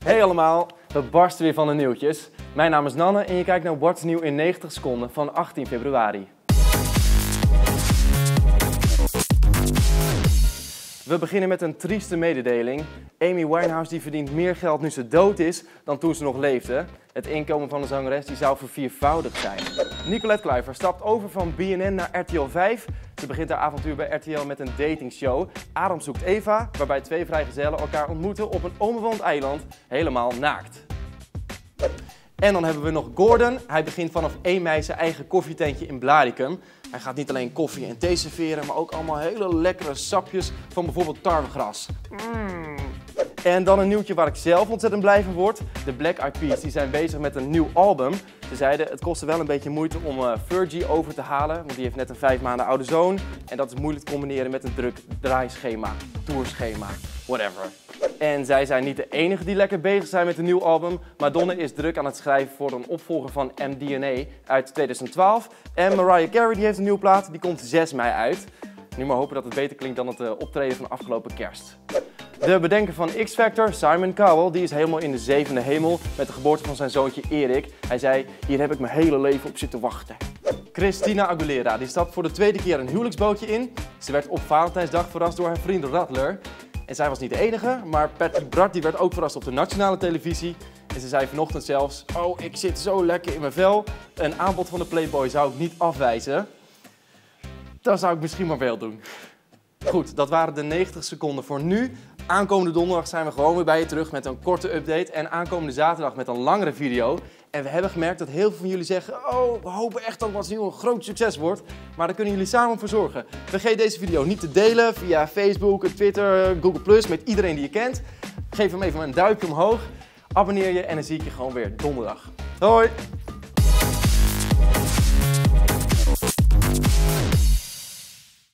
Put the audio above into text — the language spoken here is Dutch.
Hey allemaal, we barsten weer van de nieuwtjes. Mijn naam is Nanne en je kijkt naar What's Nieuw in 90 seconden van 18 februari. We beginnen met een trieste mededeling. Amy Winehouse die verdient meer geld nu ze dood is dan toen ze nog leefde. Het inkomen van de zangeres die zou verviervoudigd zijn. Nicolette Kluivert stapt over van BNN naar RTL 5. Ze begint haar avontuur bij RTL met een datingshow. Adam zoekt Eva, waarbij twee vrijgezellen elkaar ontmoeten op een onbewoond eiland, helemaal naakt. En dan hebben we nog Gordon. Hij begint vanaf 1 mei zijn eigen koffietentje in Blaricum. Hij gaat niet alleen koffie en thee serveren, maar ook allemaal hele lekkere sapjes van bijvoorbeeld tarwegras. En dan een nieuwtje waar ik zelf ontzettend blij van word. De Black Eyed Peas die zijn bezig met een nieuw album. Ze zeiden het kostte wel een beetje moeite om Fergie over te halen, want die heeft net een 5 maanden oude zoon. En dat is moeilijk te combineren met een druk draaischema, tourschema, whatever. En zij zijn niet de enige die lekker bezig zijn met een nieuw album. Madonna is druk aan het schrijven voor een opvolger van MDNA uit 2012. En Mariah Carey die heeft een nieuwe plaat, die komt 6 mei uit. Nu maar hopen dat het beter klinkt dan het optreden van afgelopen kerst. De bedenker van X-Factor, Simon Cowell, die is helemaal in de 7e hemel met de geboorte van zijn zoontje Erik. Hij zei, hier heb ik mijn hele leven op zitten wachten. Christina Aguilera die stapt voor de tweede keer een huwelijksbootje in. Ze werd op Valentijnsdag verrast door haar vriend Rattler. En zij was niet de enige, maar Patrick Bart die werd ook verrast op de nationale televisie. En ze zei vanochtend zelfs, oh ik zit zo lekker in mijn vel. Een aanbod van de Playboy zou ik niet afwijzen. Dat zou ik misschien maar wel doen. Goed, dat waren de 90 seconden voor nu. Aankomende donderdag zijn we gewoon weer bij je terug met een korte update. En aankomende zaterdag met een langere video. En we hebben gemerkt dat heel veel van jullie zeggen, oh, we hopen echt dat What's Nieuw een groot succes wordt. Maar daar kunnen jullie samen voor zorgen. Vergeet deze video niet te delen via Facebook, Twitter, Google+, met iedereen die je kent. Geef hem even een duimpje omhoog. Abonneer je en dan zie ik je gewoon weer donderdag. Hoi!